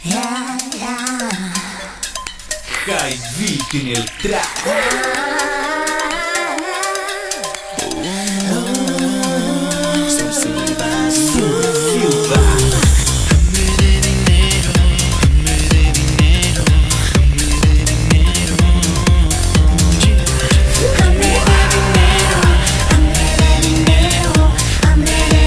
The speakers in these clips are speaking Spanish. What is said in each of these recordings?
High Beat en el track. Sursilvaz, Sursilvaz. Hambre de dinero, hambre de dinero, hambre de dinero. Hambre de dinero, hambre de dinero, hambre de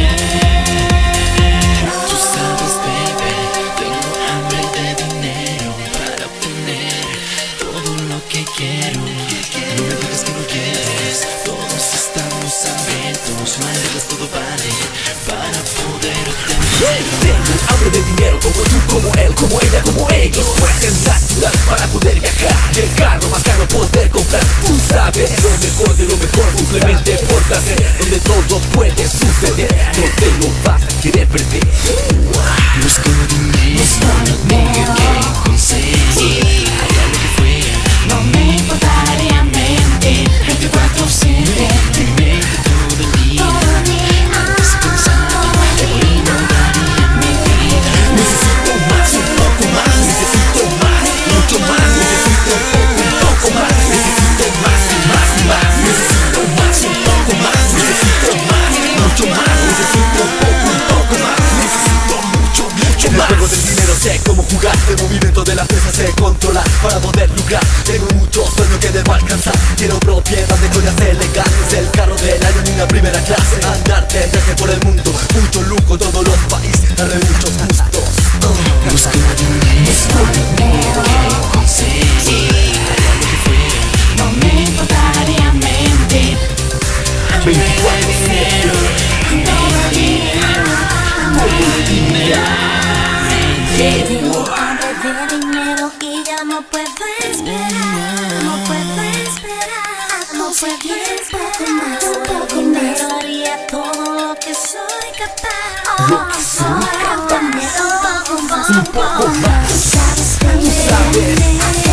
dinero. Tú sabes, baby, tengo hambre de dinero para obtener todo lo que quiero. No me digas que no quieres, todos estamos hambrientos. Malditas, todo vale para poder obtener. Tengo hambre de dinero como tú, como él, como ella, como ellos. Fuerza natural para poder viajar, el carro más caro poder comprar. Tú sabes lo mejor de lo mejor, simplemente por placer, donde todo puede suceder. No te lo vas a querer perder. Busco dinero, tengo que conseguir. Haga lo que fuera, no me importaría mentir. 24/7, mi mente todo el día. Antes pensaba y no daría mi vida. Necesito más, un poco más. Necesito más, mucho más. Necesito un poco más. Necesito más, más, más. Necesito más, un poco más. Necesito más, mucho más. Necesito un poco más. Necesito mucho más. En el juego del dinero sé cómo jugar. El movimiento de la pieza sé controlar para poder lucrar. Tengo muchos sueños que debo alcanzar. Quiero propiedad de joyas elegantes, el carro del año en una primera clase. Andar de viaje por el mundo, mucho lujo en todos los países, darle muchos gustos. Busco dinero, que conseguir. Haga lo que fuera, no me importaría mentir. Hambre de dinero, todo el dinero, hambre de dinero. Tengo hambre de dinero y ya no puedo esperar. No puedo esperar. No puedo esperar. Un poco más. Haría todo lo que soy capaz. Lo que soy capaz. Un poco más. Un poco más. Tú sabes que Tú sabes.